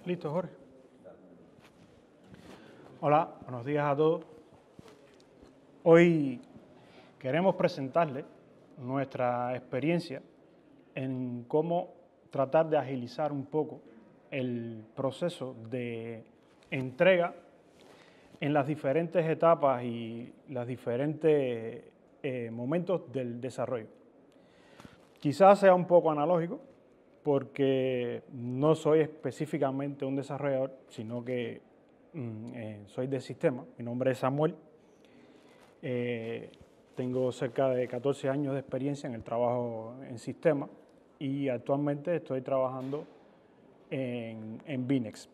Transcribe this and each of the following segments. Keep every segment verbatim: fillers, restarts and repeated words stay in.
Listo, Jorge. Hola, buenos días a todos. Hoy queremos presentarles nuestra experiencia en cómo tratar de agilizar un poco el proceso de entrega en las diferentes etapas y los diferentes eh, momentos del desarrollo. Quizás sea un poco analógico, porque no soy específicamente un desarrollador, sino que mm, eh, soy de sistema. Mi nombre es Samuel. Eh, tengo cerca de catorce años de experiencia en el trabajo en sistema y actualmente estoy trabajando en, en Binex.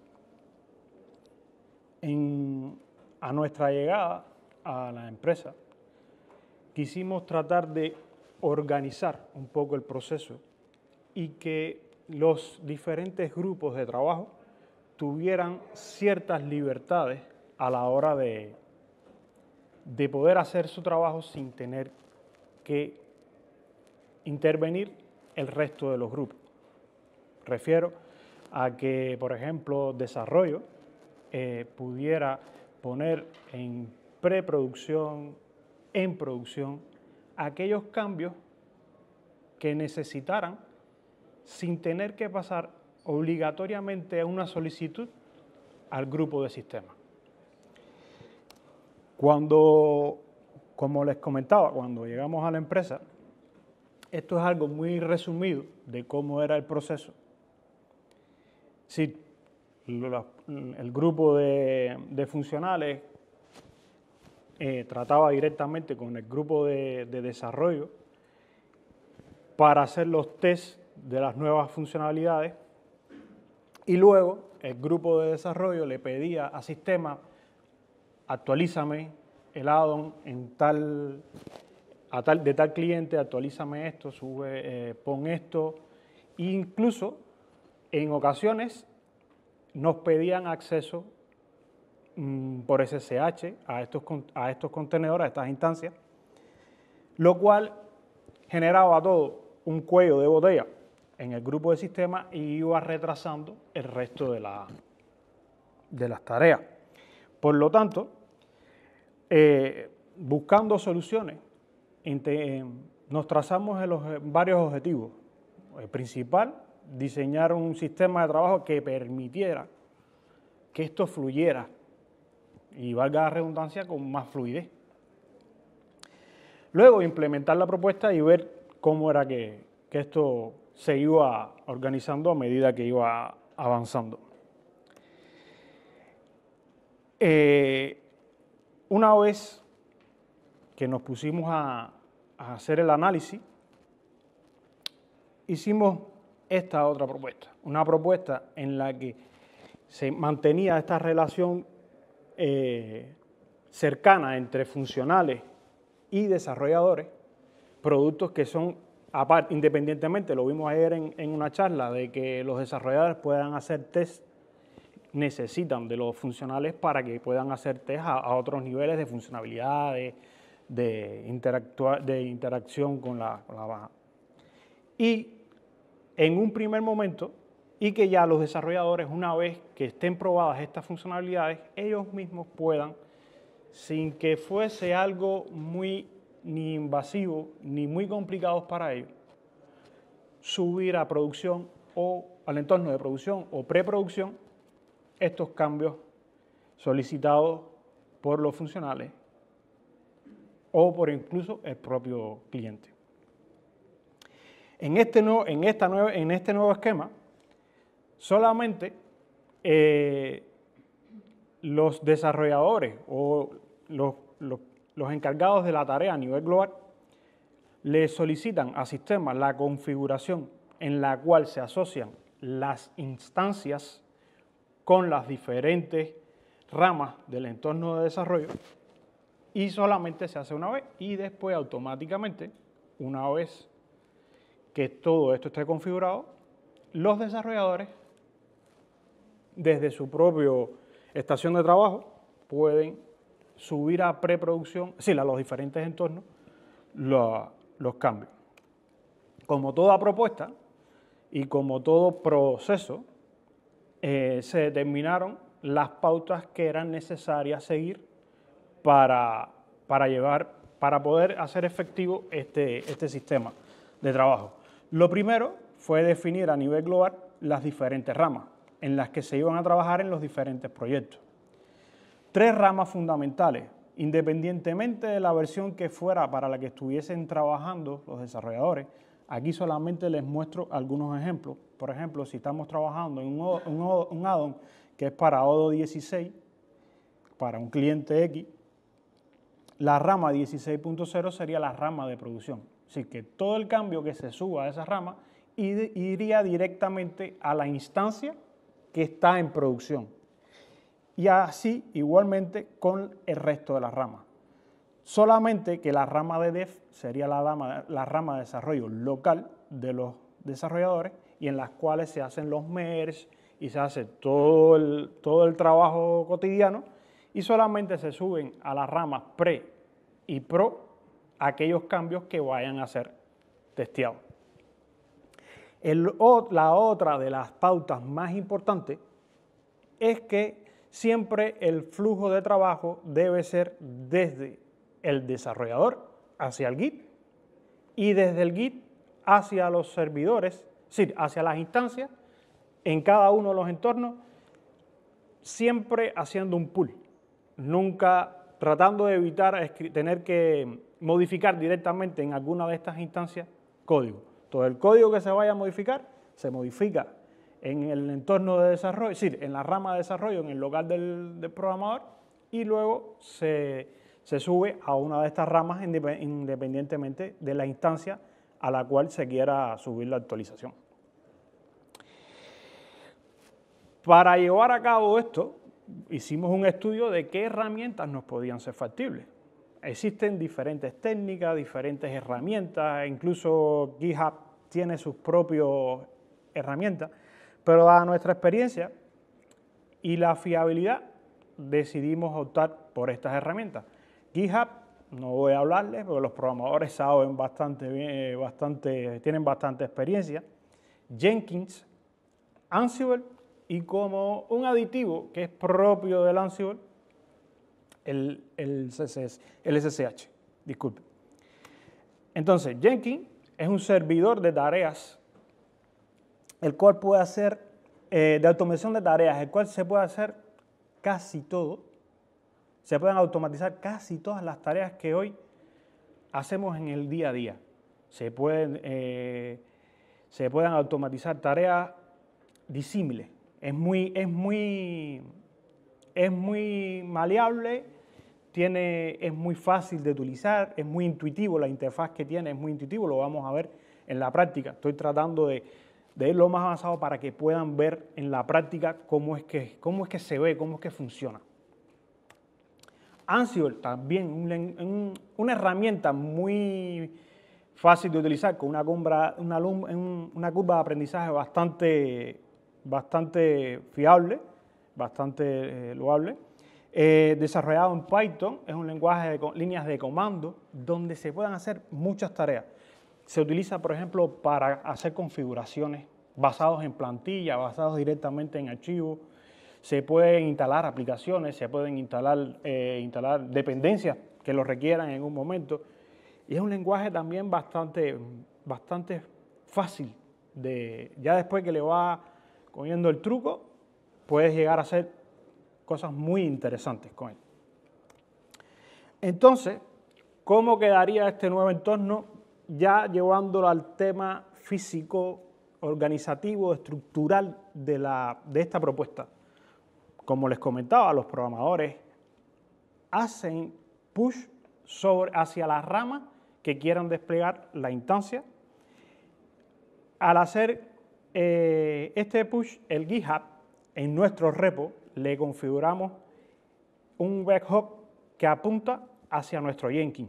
En, a nuestra llegada a la empresa, quisimos tratar de organizar un poco el proceso y que los diferentes grupos de trabajo tuvieran ciertas libertades a la hora de, de poder hacer su trabajo sin tener que intervenir el resto de los grupos. Refiero a que, por ejemplo, desarrollo eh, pudiera poner en preproducción, en producción, aquellos cambios que necesitaran sin tener que pasar obligatoriamente una solicitud al grupo de sistema. Cuando, como les comentaba, cuando llegamos a la empresa, esto es algo muy resumido de cómo era el proceso. Sí, el grupo de, de funcionales eh, trataba directamente con el grupo de, de desarrollo para hacer los tests de las nuevas funcionalidades y luego el grupo de desarrollo le pedía a sistema: actualízame el add-on en tal, a tal, de tal cliente, actualízame esto, sube, eh, pon esto. E incluso en ocasiones nos pedían acceso mmm, por S S H a estos, a estos contenedores, a estas instancias, lo cual generaba todo un cuello de botella en el grupo de sistema y iba retrasando el resto de, la, de las tareas. Por lo tanto, eh, buscando soluciones, entre, nos trazamos en los, varios objetivos. El principal, diseñar un sistema de trabajo que permitiera que esto fluyera y, valga la redundancia, con más fluidez. Luego, implementar la propuesta y ver cómo era que, que esto se iba organizando a medida que iba avanzando. Eh, una vez que nos pusimos a, a hacer el análisis, hicimos esta otra propuesta, una propuesta en la que se mantenía esta relación eh, cercana entre funcionales y desarrolladores, productos que son, aparte, independientemente, lo vimos ayer en, en una charla, de que los desarrolladores puedan hacer test, necesitan de los funcionales para que puedan hacer test a, a otros niveles de funcionalidad, de, de, interactuar, de interacción con la, con la baja. Y en un primer momento, y que ya los desarrolladores, una vez que estén probadas estas funcionalidades, ellos mismos puedan, sin que fuese algo muy ni invasivo ni muy complicado para ellos, subir a producción o al entorno de producción o preproducción estos cambios solicitados por los funcionales o por incluso el propio cliente. En este nuevo, en esta nueva, en este nuevo esquema, solamente eh, los desarrolladores o los, los, los encargados de la tarea a nivel global le solicitan a sistemas la configuración en la cual se asocian las instancias con las diferentes ramas del entorno de desarrollo, y solamente se hace una vez y después automáticamente, una vez que todo esto esté configurado, los desarrolladores desde su propia estación de trabajo pueden subir a preproducción, sí, a los diferentes entornos, los, los cambios. Como toda propuesta y como todo proceso, eh, se determinaron las pautas que eran necesarias seguir para, para, llevar, para poder hacer efectivo este, este sistema de trabajo. Lo primero fue definir a nivel global las diferentes ramas en las que se iban a trabajar en los diferentes proyectos. Tres ramas fundamentales, independientemente de la versión que fuera para la que estuviesen trabajando los desarrolladores. Aquí solamente les muestro algunos ejemplos. Por ejemplo, si estamos trabajando en un, un, un add-on que es para O D O dieciséis, para un cliente X, la rama dieciséis punto cero sería la rama de producción. Así que todo el cambio que se suba a esa rama iría directamente a la instancia que está en producción. Y así igualmente con el resto de las ramas. Solamente que la rama de dev sería la rama, la rama de desarrollo local de los desarrolladores y en las cuales se hacen los merge y se hace todo el, todo el trabajo cotidiano y solamente se suben a las ramas pre y pro aquellos cambios que vayan a ser testeados. El, la otra de las pautas más importantes es que siempre el flujo de trabajo debe ser desde el desarrollador hacia el Git y desde el Git hacia los servidores, es decir, hacia las instancias en cada uno de los entornos, siempre haciendo un pull, nunca tratando de evitar tener que modificar directamente en alguna de estas instancias código. Todo el código que se vaya a modificar, se modifica en el entorno de desarrollo, es decir, en la rama de desarrollo, en el local del, del programador, y luego se, se sube a una de estas ramas independientemente de la instancia a la cual se quiera subir la actualización. Para llevar a cabo esto, hicimos un estudio de qué herramientas nos podían ser factibles. Existen diferentes técnicas, diferentes herramientas, incluso GitHub tiene sus propias herramientas, pero dada nuestra experiencia y la fiabilidad, decidimos optar por estas herramientas. GitHub, no voy a hablarles, porque los programadores saben bastante bien, bastante, tienen bastante experiencia. Jenkins, Ansible y como un aditivo que es propio del Ansible, el, el, C C S, el S S H, disculpe. Entonces, Jenkins es un servidor de tareas, el cual puede hacer, eh, de automación de tareas, el cual se puede hacer casi todo, se pueden automatizar casi todas las tareas que hoy hacemos en el día a día. Se pueden, eh, se pueden automatizar tareas disímiles. Es muy, es muy, es muy maleable, tiene, es muy fácil de utilizar, es muy intuitivo, la interfaz que tiene es muy intuitivo, lo vamos a ver en la práctica. Estoy tratando de, de ir lo más avanzado para que puedan ver en la práctica cómo es que, cómo es que se ve, cómo es que funciona. Ansible también, un, un, una herramienta muy fácil de utilizar, con una curva, una, una curva de aprendizaje bastante, bastante fiable, bastante eh, loable. Eh, desarrollado en Python, es un lenguaje de líneas de comando donde se pueden hacer muchas tareas. Se utiliza, por ejemplo, para hacer configuraciones basados en plantilla, basados directamente en archivos. Se pueden instalar aplicaciones, se pueden instalar, eh, instalar dependencias que lo requieran en un momento. Y es un lenguaje también bastante, bastante fácil. De, ya después que le va cogiendo el truco, puedes llegar a hacer cosas muy interesantes con él. Entonces, ¿cómo quedaría este nuevo entorno ya llevándolo al tema físico, organizativo, estructural de, la, de esta propuesta? Como les comentaba, los programadores hacen push sobre, hacia la rama que quieran desplegar la instancia. Al hacer eh, este push, el GitHub, en nuestro repo, le configuramos un webhook que apunta hacia nuestro Jenkins.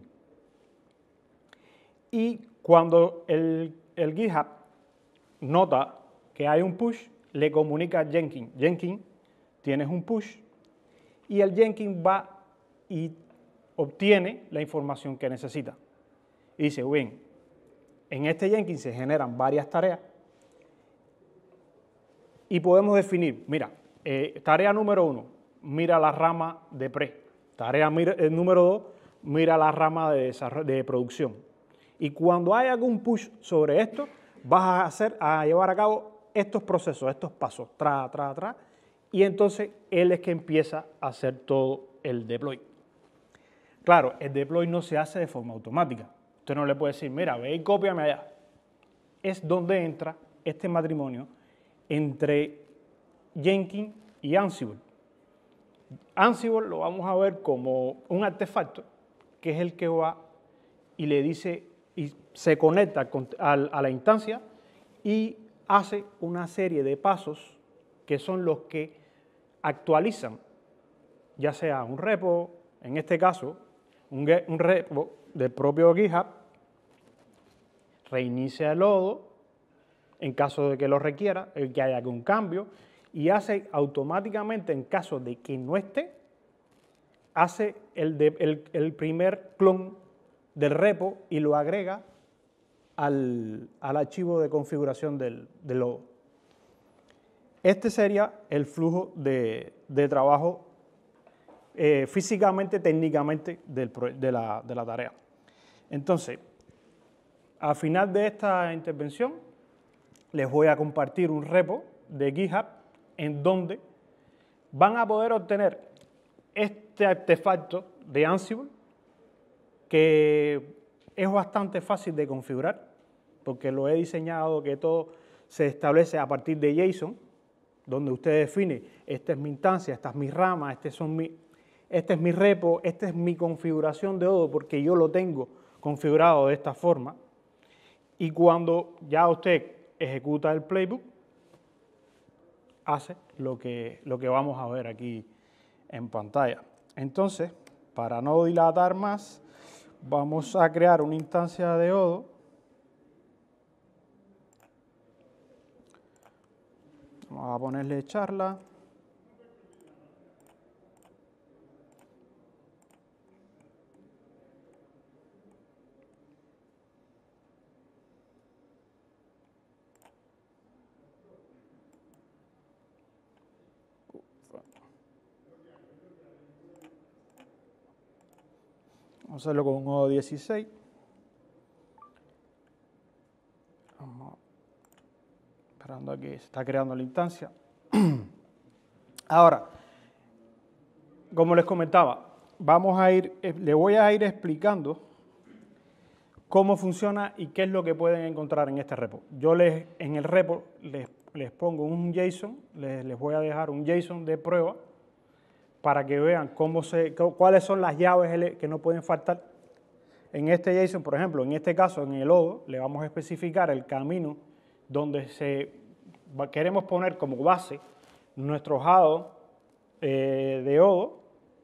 Y cuando el, el GitHub nota que hay un push, le comunica a Jenkins. Jenkins, tienes un push, y el Jenkins va y obtiene la información que necesita. Y dice, bien, en este Jenkins se generan varias tareas y podemos definir, mira, eh, tarea número uno, mira la rama de pre. Tarea mira, eh, número dos, mira la rama de, de producción. Y cuando hay algún push sobre esto, vas a, hacer, a llevar a cabo estos procesos, estos pasos, tra, tra, tra, y entonces él es que empieza a hacer todo el deploy. Claro, el deploy no se hace de forma automática. Usted no le puede decir, mira, ve y cópiame allá. Es donde entra este matrimonio entre Jenkins y Ansible. Ansible lo vamos a ver como un artefacto que es el que va y le dice y se conecta con, a, a la instancia y hace una serie de pasos que son los que actualizan, ya sea un repo, en este caso, un, un repo del propio GitHub, reinicia el lodo en caso de que lo requiera, el que haya algún cambio, y hace automáticamente, en caso de que no esté, hace el, de, el, el primer clon del repo y lo agrega al, al archivo de configuración del, del lodo. Este sería el flujo de, de trabajo eh, físicamente, técnicamente del, de, la, de la tarea. Entonces, al final de esta intervención, les voy a compartir un repo de GitHub en donde van a poder obtener este artefacto de Ansible que es bastante fácil de configurar porque lo he diseñado que todo se establece a partir de JSON, donde usted define, esta es mi instancia, esta es mi rama, este, son mi, este es mi repo, esta es mi configuración de Odoo porque yo lo tengo configurado de esta forma. Y cuando ya usted ejecuta el playbook, hace lo que, lo que vamos a ver aquí en pantalla. Entonces, para no dilatar más, vamos a crear una instancia de Odoo. Vamos a ponerle charla. Vamos a hacerlo con un Odoo dieciséis. Vamos esperando aquí, se está creando la instancia. Ahora, como les comentaba, vamos a ir, le voy a ir explicando cómo funciona y qué es lo que pueden encontrar en este repo. Yo les, en el repo les, les pongo un JSON, les, les voy a dejar un JSON de prueba para que vean cómo se, cuáles son las llaves que no pueden faltar. En este JSON, por ejemplo, en este caso, en el Odoo, le vamos a especificar el camino donde se, queremos poner como base nuestros addons eh, de Odoo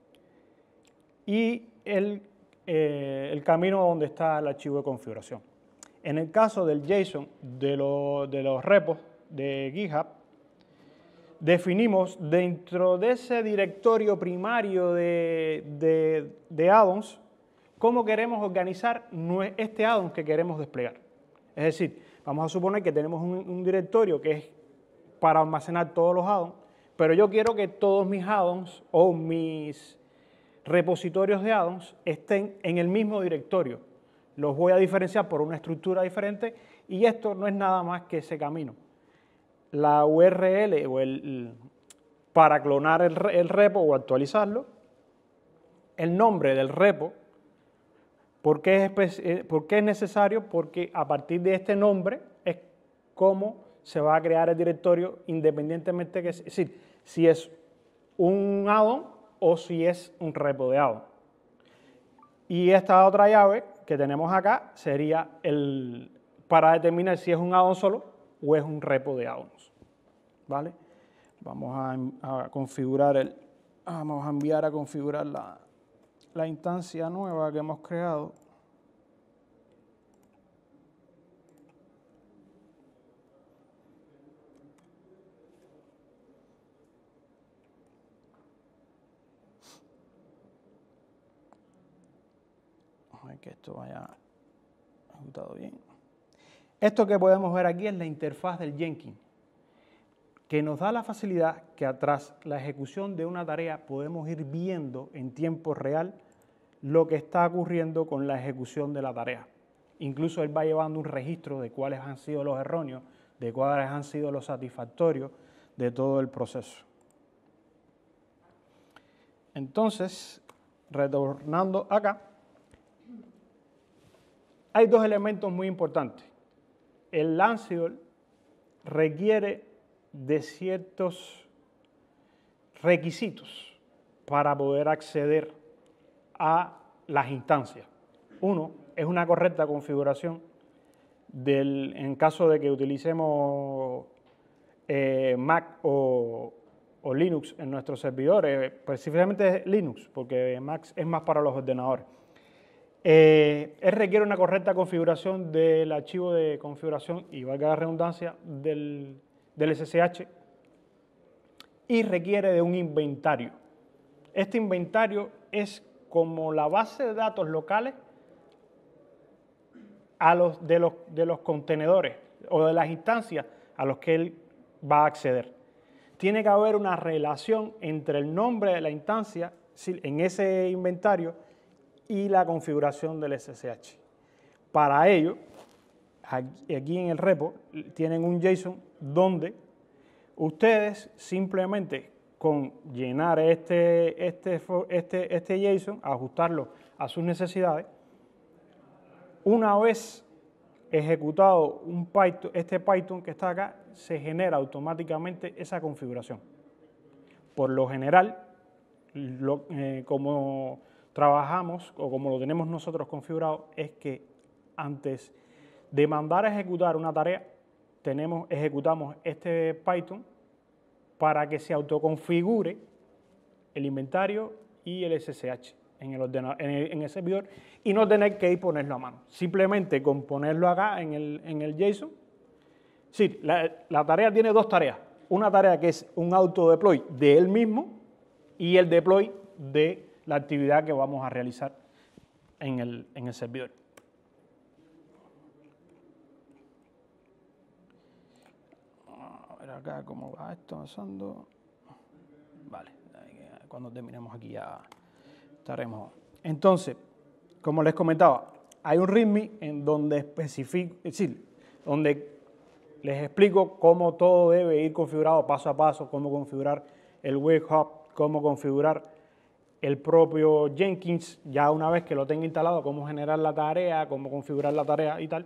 y el, eh, el camino donde está el archivo de configuración. En el caso del JSON de, lo, de los repos de GitHub, definimos dentro de ese directorio primario de, de, de addons cómo queremos organizar este addon que queremos desplegar. Es decir, vamos a suponer que tenemos un, un directorio que es para almacenar todos los addons, pero yo quiero que todos mis addons o mis repositorios de addons estén en el mismo directorio. Los voy a diferenciar por una estructura diferente y esto no es nada más que ese camino. La U R L o el, para clonar el, el repo o actualizarlo, el nombre del repo. ¿Por qué, es, ¿Por qué es necesario? Porque a partir de este nombre es cómo se va a crear el directorio independientemente que es decir, si es un addon o si es un repo de addon. Y esta otra llave que tenemos acá sería el, para determinar si es un addon solo o es un repo de addons. ¿Vale? Vamos a, a configurar el, vamos a enviar a configurar la, la instancia nueva que hemos creado. Vamos a ver que esto vaya ejecutado bien. Esto que podemos ver aquí es la interfaz del Jenkins. que nos da la facilidad que tras la ejecución de una tarea podemos ir viendo en tiempo real lo que está ocurriendo con la ejecución de la tarea. Incluso él va llevando un registro de cuáles han sido los erróneos, de cuáles han sido los satisfactorios de todo el proceso. Entonces, retornando acá, hay dos elementos muy importantes. El Ansible requiere de ciertos requisitos para poder acceder a las instancias. Uno es una correcta configuración del, en caso de que utilicemos eh, Mac o, o Linux en nuestros servidores, específicamente Linux, porque Mac es más para los ordenadores. Eh, él requiere una correcta configuración del archivo de configuración, y valga la redundancia, del, del S S H, y requiere de un inventario. Este inventario es como la base de datos locales a los, de, los, de los contenedores o de las instancias a los que él va a acceder. Tiene que haber una relación entre el nombre de la instancia en ese inventario y la configuración del S S H. Para ello, aquí en el repo tienen un JSON donde ustedes simplemente con llenar este, este, este, este JSON, ajustarlo a sus necesidades, una vez ejecutado un Python, este Python que está acá, se genera automáticamente esa configuración. Por lo general, lo, eh, como trabajamos o como lo tenemos nosotros configurado, es que antes de mandar a ejecutar una tarea, tenemos, ejecutamos este Python para que se autoconfigure el inventario y el S S H en el, ordenador, en el, en el servidor, y no tener que ir ponerlo a mano. Simplemente con ponerlo acá en el, en el JSON. Sí, la, la tarea tiene dos tareas. Una tarea que es un auto-deploy de él mismo y el deploy de la actividad que vamos a realizar en el, en el servidor. A ver acá cómo va esto avanzando. Vale, cuando terminemos aquí ya estaremos. Entonces, como les comentaba, hay un README en donde especifico, es decir, donde les explico cómo todo debe ir configurado paso a paso, cómo configurar el webhub, cómo configurar el propio Jenkins, ya una vez que lo tenga instalado, cómo generar la tarea, cómo configurar la tarea y tal.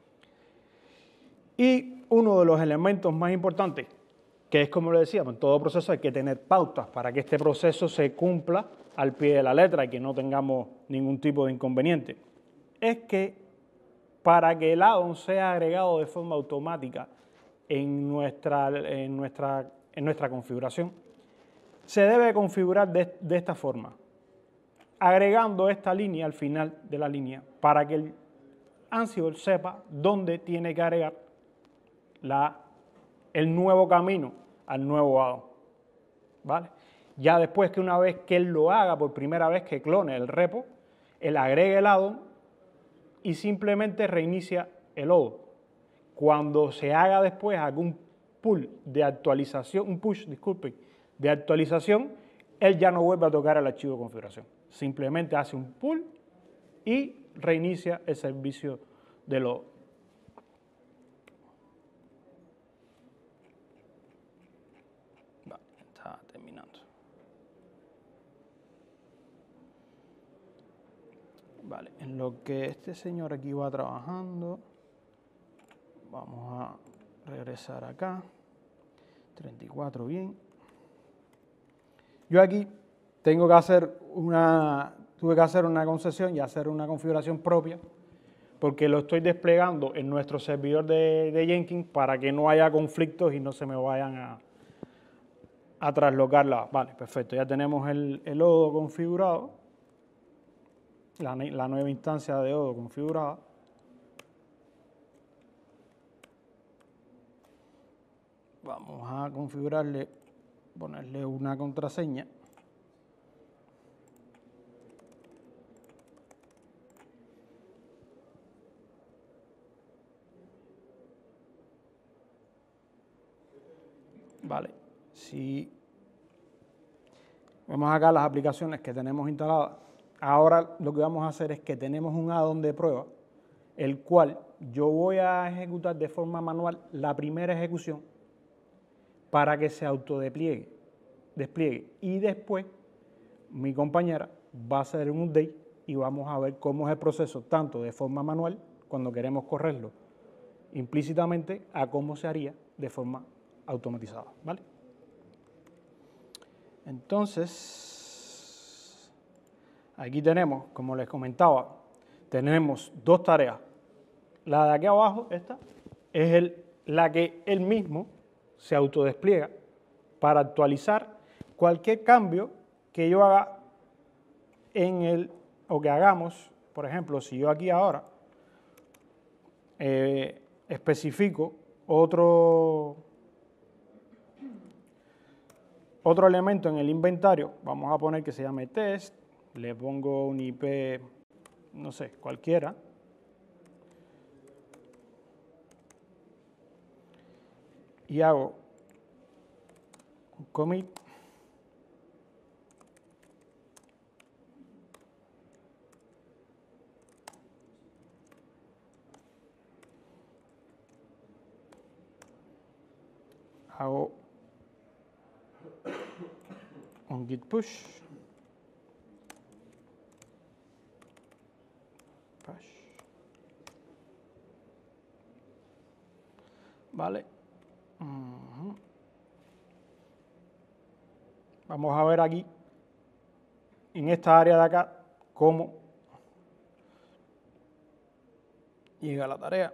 Y uno de los elementos más importantes, que es como le decíamos, en todo proceso hay que tener pautas para que este proceso se cumpla al pie de la letra y que no tengamos ningún tipo de inconveniente, es que para que el add-on sea agregado de forma automática en nuestra, en nuestra, en nuestra configuración, se debe configurar de, de esta forma, agregando esta línea al final de la línea para que el Ansible sepa dónde tiene que agregar la, el nuevo camino al nuevo add-on, ¿vale? Ya después que una vez que él lo haga por primera vez, que clone el repo, él agrega el add-on y simplemente reinicia el lodo. Cuando se haga después algún pull de actualización, un push, disculpen, de actualización, él ya no vuelve a tocar el archivo de configuración. Simplemente hace un pull y reinicia el servicio de lodo. Vale, está terminando. Vale, en lo que este señor aquí va trabajando, vamos a regresar acá. treinta y cuatro, bien. Yo aquí tengo que hacer una, tuve que hacer una concesión y hacer una configuración propia, porque lo estoy desplegando en nuestro servidor de, de Jenkins para que no haya conflictos y no se me vayan a, a traslocar la... Vale, perfecto, ya tenemos el, el Odoo configurado, la, la nueva instancia de Odoo configurada. Vamos a configurarle, ponerle una contraseña. Vale, si vemos acá las aplicaciones que tenemos instaladas, ahora lo que vamos a hacer es que tenemos un add-on de prueba, el cual yo voy a ejecutar de forma manual la primera ejecución para que se autodespliegue, despliegue, y después mi compañera va a hacer un update y vamos a ver cómo es el proceso, tanto de forma manual, cuando queremos correrlo implícitamente, a cómo se haría de forma automatizada, ¿vale? Entonces, aquí tenemos, como les comentaba, tenemos dos tareas. La de aquí abajo, esta, es el, la que él mismo se autodespliega para actualizar cualquier cambio que yo haga en el, o que hagamos, por ejemplo, si yo aquí ahora eh, especifico otro, otro elemento en el inventario, vamos a poner que se llame test, le pongo un I P, no sé, cualquiera, y hago un commit, hago un git push, push, vale. Uh-huh. Vamos a ver aquí, en esta área de acá, cómo llega la tarea.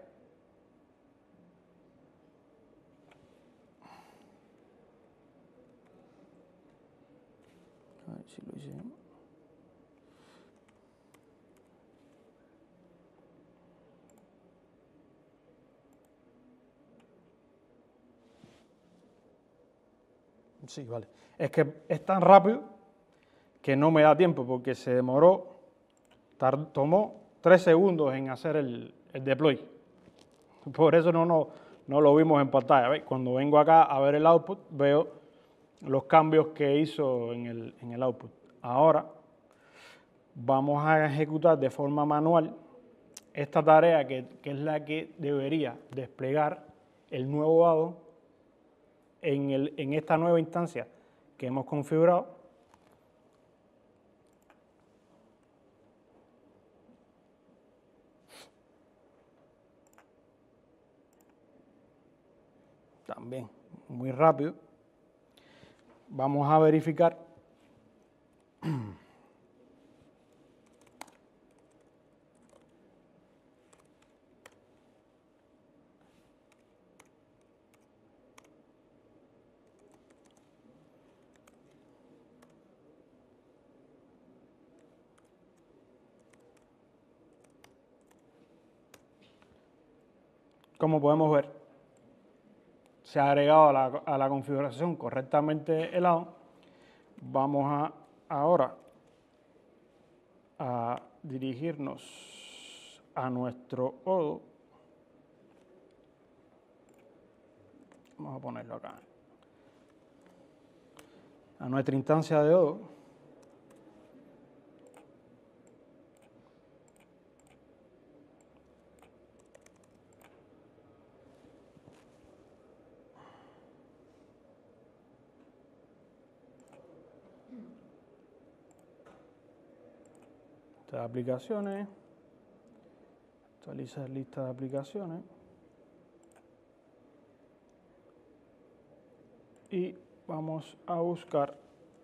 A ver si lo hicimos. Sí, vale. Es que es tan rápido que no me da tiempo porque se demoró, tard, tomó tres segundos en hacer el, el deploy. Por eso no, no, no lo vimos en pantalla. ¿Veis? Cuando vengo acá a ver el output, veo los cambios que hizo en el, en el output. Ahora vamos a ejecutar de forma manual esta tarea que, que es la que debería desplegar el nuevo add-on en, el, en esta nueva instancia que hemos configurado. También muy rápido. Vamos a verificar como podemos ver, se ha agregado a la, a la configuración correctamente el add-on. Vamos a ahora a dirigirnos a nuestro Odoo. Vamos a ponerlo acá. A nuestra instancia de Odoo. De aplicaciones, actualizar lista de aplicaciones y vamos a buscar,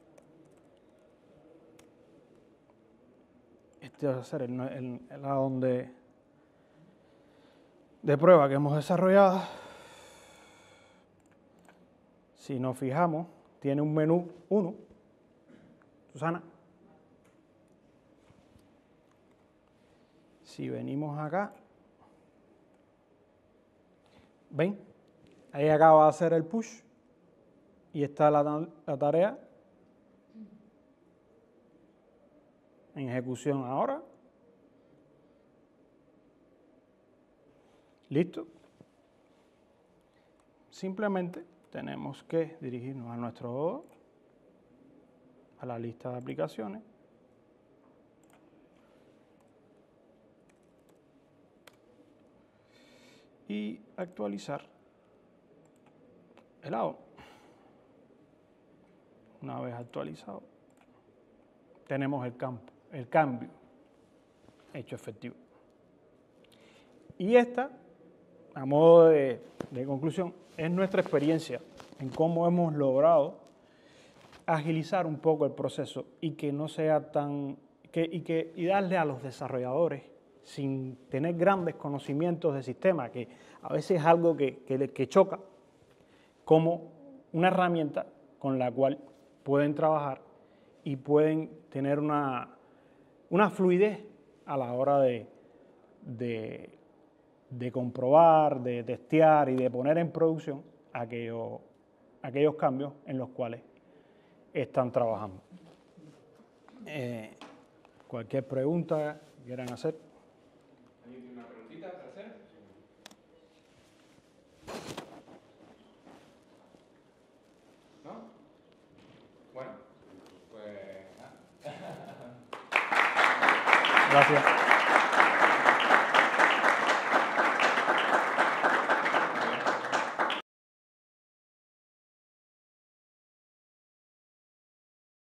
este va a ser el, el, el add-on de, de prueba que hemos desarrollado. Si nos fijamos, tiene un menú uno, Susana. Si venimos acá, ¿ven? Ahí acaba de hacer el push y está la, la tarea en ejecución ahora. ¿Listo? Simplemente tenemos que dirigirnos a nuestro a la lista de aplicaciones y actualizar el A O. Una vez actualizado, tenemos el campo, el cambio hecho efectivo. Y esta, a modo de, de conclusión, es nuestra experiencia en cómo hemos logrado agilizar un poco el proceso y que no sea tan, que, y, que, y darle a los desarrolladores, sin tener grandes conocimientos de sistema, que a veces es algo que, que, que choca, como una herramienta con la cual pueden trabajar y pueden tener una, una fluidez a la hora de, de, de comprobar, de testear y de poner en producción aquellos, aquellos cambios en los cuales están trabajando. Eh, cualquier pregunta que quieran hacer. ¿Alguien tiene una preguntita para hacer? ¿No? Bueno, pues nada. Gracias.